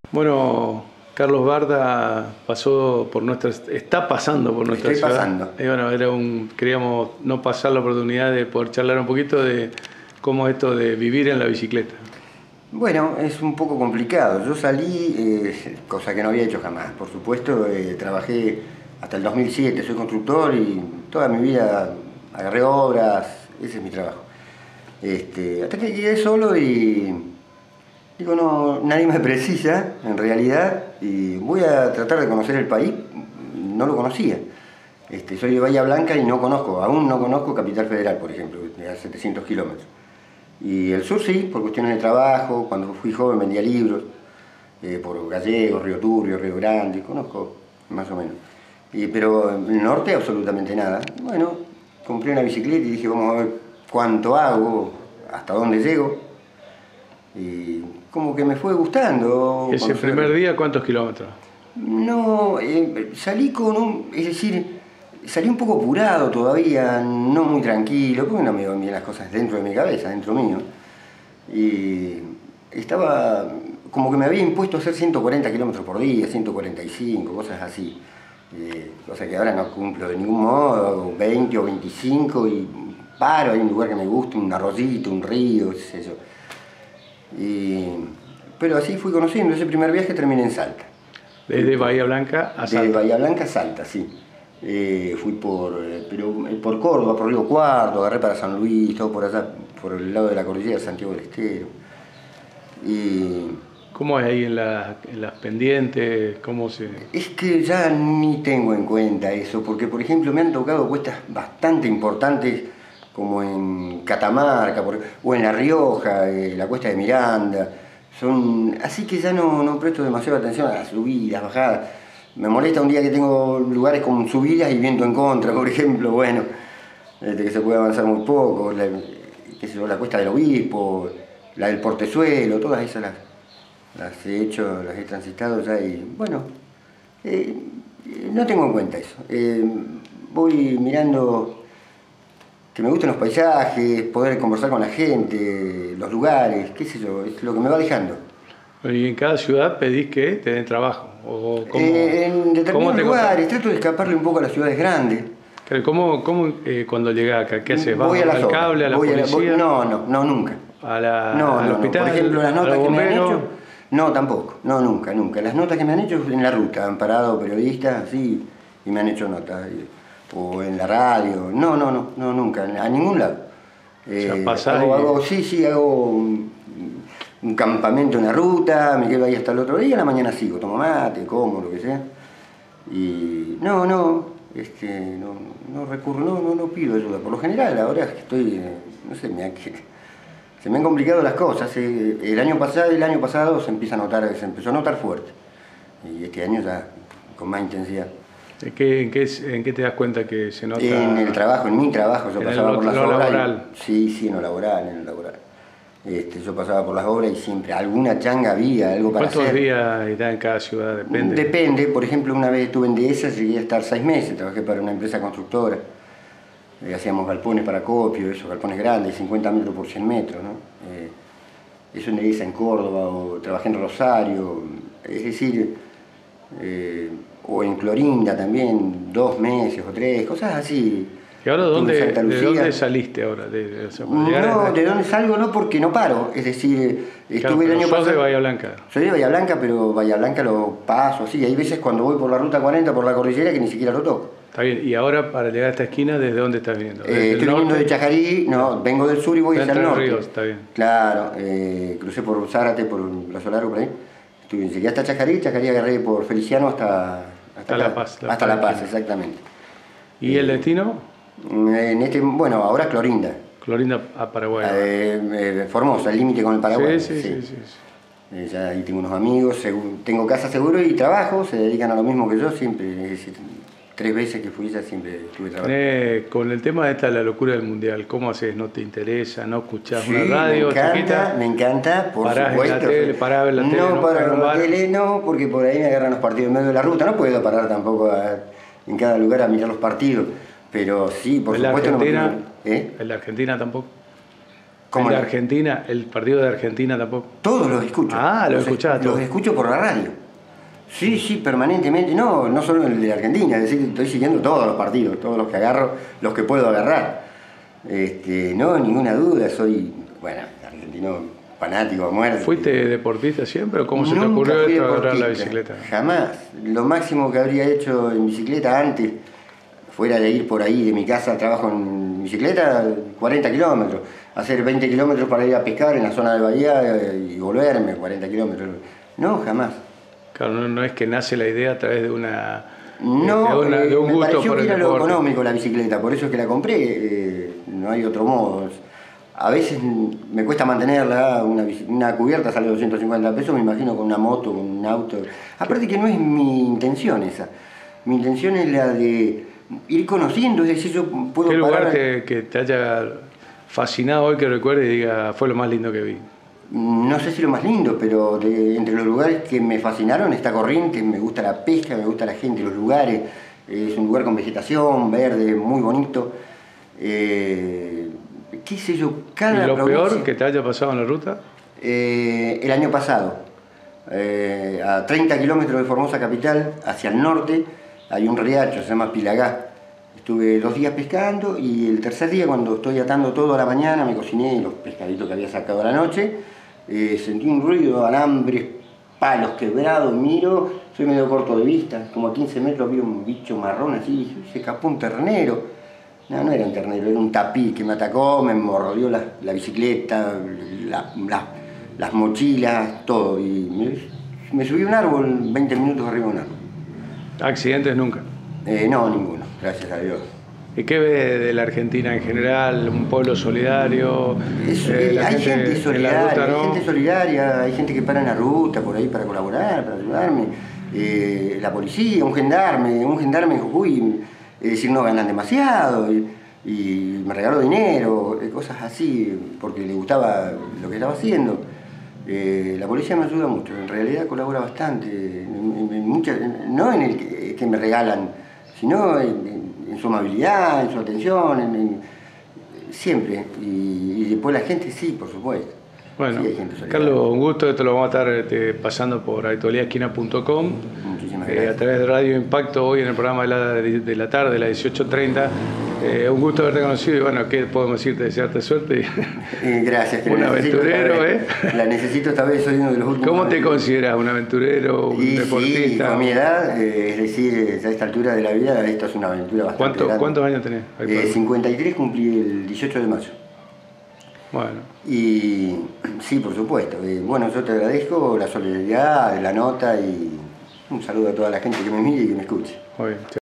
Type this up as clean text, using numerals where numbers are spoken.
Bueno, Carlos Barda está pasando por nuestra ciudad. Pasando. Y bueno, queríamos no pasar la oportunidad de poder charlar un poquito de cómo es esto de vivir en la bicicleta. Bueno, es un poco complicado. Yo salí, cosa que no había hecho jamás. Por supuesto, trabajé hasta el 2007, soy constructor y toda mi vida agarré obras, ese es mi trabajo. Hasta que llegué solo y digo, no, nadie me precisa en realidad y voy a tratar de conocer el país, no lo conocía. Soy de Bahía Blanca y aún no conozco Capital Federal, por ejemplo, de a 700 kilómetros. Y el sur sí, por cuestiones de trabajo, cuando fui joven vendía libros, por Gallegos, Río Turbio, Río Grande, conozco más o menos. Pero en el norte absolutamente nada. Bueno, compré una bicicleta y dije, vamos a ver cuánto hago, hasta dónde llego. Y como que me fue gustando. ¿Ese primer día cuántos kilómetros? No, salí salí un poco apurado todavía, no muy tranquilo, porque no me iban bien las cosas dentro de mi cabeza, dentro mío. Y estaba como que me había impuesto hacer 140 kilómetros por día, 145, cosas así. Cosas que ahora no cumplo de ningún modo, hago 20 o 25 y paro, hay un lugar que me gusta, un arroyito, un río, qué sé yo. Pero así fui conociendo, ese primer viaje terminé en Salta. ¿Desde Bahía Blanca a Salta? De Bahía Blanca a Salta, sí. Fui por Córdoba, por Río Cuarto, agarré para San Luis, todo por allá, por el lado de la cordillera de Santiago del Estero. ¿Cómo es ahí en las pendientes? Es que ya ni tengo en cuenta eso, porque por ejemplo me han tocado cuestas bastante importantes, como en Catamarca o en La Rioja, la cuesta de Miranda. Así que ya no presto demasiada atención a las subidas, bajadas. Me molesta un día que tengo lugares con subidas y viento en contra, por ejemplo, bueno, que se puede avanzar muy poco, la cuesta del Obispo, la del Portezuelo, todas esas las he hecho, las he transitado ya y bueno, no tengo en cuenta eso. Voy mirando que me gustan los paisajes, poder conversar con la gente, los lugares, qué sé yo, es lo que me va dejando. ¿Y en cada ciudad pedís que te den trabajo? En determinados lugares, trato de escaparle un poco a las ciudades grandes. ¿Cómo cuando llegás acá? ¿Qué haces? ¿Vas al cable, a la policía? No, nunca. ¿Al hospital? Por ejemplo, las notas que me han hecho... bombero? No, tampoco. No, nunca. Las notas que me han hecho en la ruta. Han parado periodistas, así, y me han hecho notas. O en la radio. No, nunca. A ningún lado. Hago un campamento en la ruta, me quedo ahí hasta el otro día, a la mañana sigo, tomo mate, como, lo que sea. Y no recurro, no pido ayuda. Por lo general, ahora es que estoy, no sé, se me han complicado las cosas. El año pasado se empezó a notar fuerte. Y este año ya con más intensidad. ¿En qué te das cuenta que se nota? En el trabajo, en mi trabajo, yo pasaba por las obras. Laboral. Sí, en lo laboral. Yo pasaba por las obras y siempre alguna changa había, algo para hacer. ¿Cuántos días está en cada ciudad? Depende. Depende, por ejemplo, una vez estuve en Dehesa, llegué a estar 6 meses, trabajé para una empresa constructora. Hacíamos galpones para acopio, esos galpones grandes, 50 metros por 100 metros, ¿no? Eso en Dehesa, en Córdoba, o trabajé en Rosario, es decir, o en Clorinda también, 2 meses o 3, cosas así. ¿Y ahora de dónde saliste ahora? ¿De dónde salgo? No, porque no paro. Es decir, estuve el año pasado... ¿Sos de Bahía Blanca? Soy de Bahía Blanca, pero Bahía Blanca lo paso así. Hay veces cuando voy por la ruta 40, por la cordillera, que ni siquiera lo toco. Está bien. ¿Y ahora para llegar a esta esquina, desde dónde estás viniendo? Estoy viniendo de Chajarí, vengo del sur y voy hacia el norte. Ríos, está bien. Claro, crucé por Zárate, por La Solaro, por ahí. Llegué hasta Chajarí agarré por Feliciano hasta La Paz. Hasta La Paz, exactamente. ¿Y el destino? Bueno, ahora Clorinda. Clorinda a Paraguay. Formosa, el límite con el Paraguay. Sí. Ya ahí tengo unos amigos, tengo casa seguro y trabajo, se dedican a lo mismo que yo, siempre, es decir, 3 veces que fui ya siempre estuve trabajando. Con el tema de la locura del mundial, ¿cómo haces? ¿No te interesa? ¿No escuchás una radio? Me encanta, por supuesto. ¿Parás en la tele? ¿Parás a ver la tele? No paro en la tele, no, porque por ahí me agarran los partidos en medio de la ruta, no puedo parar tampoco en cada lugar a mirar los partidos. Pero sí, por supuesto. ¿En la Argentina tampoco? ¿Cómo ¿El de no? Argentina? ¿El partido de Argentina tampoco? Todos los escucho. Ah, los escuchás todos. Los escucho por la radio. Sí, sí, permanentemente. No, no solo el de Argentina, es decir, estoy siguiendo todos los partidos, todos los que agarro, los que puedo agarrar. No, ninguna duda, soy, bueno, argentino fanático a muerte. ¿Fuiste deportista siempre o cómo se te Nunca ocurrió fui esto de agarrar la deportista, bicicleta? Jamás. Lo máximo que habría hecho en bicicleta antes, fuera de ir por ahí de mi casa al trabajo en bicicleta, 40 kilómetros. Hacer 20 kilómetros para ir a pescar en la zona de Bahía y volverme 40 kilómetros. No, jamás. Claro, no es que nace la idea a través de una... No, de un me gusto pareció por que el era lo deporte. económico la bicicleta, por eso es que la compré, no hay otro modo. A veces me cuesta mantenerla, una cubierta sale 250 pesos, me imagino con una moto, con un auto. Aparte que no es mi intención esa, mi intención es la de ir conociendo, es decir, yo puedo ¿Qué lugar parar... que te haya fascinado hoy que recuerdes y diga, fue lo más lindo que vi? No sé si lo más lindo, pero entre los lugares que me fascinaron está Corrientes, me gusta la pesca, me gusta la gente, los lugares. Es un lugar con vegetación, verde, muy bonito. Qué sé yo, cada ¿Y lo provincia... peor que te haya pasado en la ruta? El año pasado, a 30 kilómetros de Formosa capital, hacia el norte, hay un riacho, se llama Pilagá. Estuve 2 días pescando y el tercer día, cuando estoy atando todo a la mañana, me cociné los pescaditos que había sacado a la noche, sentí un ruido, alambres, palos quebrados, miro, soy medio corto de vista, como a 15 metros vi un bicho marrón así, dije, se escapó un ternero. No, no era un ternero, era un tapí que me atacó, me mordió la bicicleta, las mochilas, todo. Y me subí a un árbol, 20 minutos arriba de un árbol. ¿Accidentes nunca? No, ninguno, gracias a Dios. ¿Y qué ves de la Argentina en general? ¿Un pueblo solidario? Hay gente solidaria, en la ruta, hay ¿no? gente solidaria, hay gente que para en la ruta por ahí para colaborar, para ayudarme. La policía, un gendarme en Jujuy, es decir, no ganan demasiado y me regaló dinero, cosas así, porque le gustaba lo que estaba haciendo. La policía me ayuda mucho, en realidad colabora bastante, no en el que me regalan, sino en su amabilidad, en su atención, siempre. Y después la gente sí, por supuesto. Bueno, Sí, hay gente solidaria. Carlos, un gusto, esto lo vamos a estar pasando por actualidaesquina.com, Muchísimas gracias. a través de Radio Impacto, hoy en el programa de la tarde, las 18:30. Un gusto haberte conocido y bueno, ¿qué podemos decirte? Desearte suerte. Gracias. Que Un la necesito aventurero, esta vez. La necesito esta vez, soy uno de los últimos. ¿Cómo te consideras? ¿Un aventurero? ¿Un deportista? Sí, con mi edad, es decir, a esta altura de la vida, esto es una aventura bastante grande. ¿Cuántos años tenés? 53, cumplí el 18 de mayo. Bueno. Y sí, por supuesto. Bueno, yo te agradezco la solidaridad, la nota y un saludo a toda la gente que me mire y que me escuche. Muy bien.